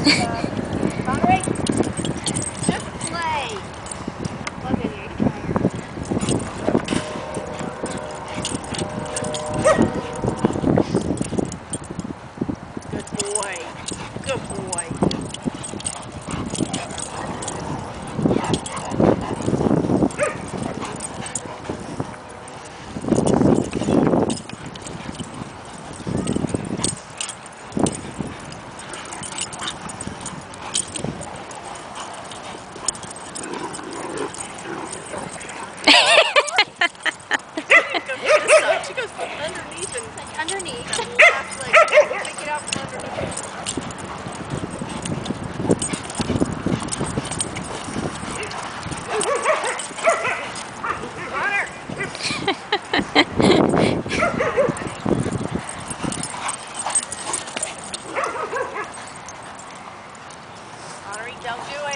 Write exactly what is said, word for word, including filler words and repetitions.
Conner, just play. Look at you, Conner. Good boy. Good boy. She goes underneath and like underneath. And last leg. Pick it up from underneath. Conner! Conner, don't do it.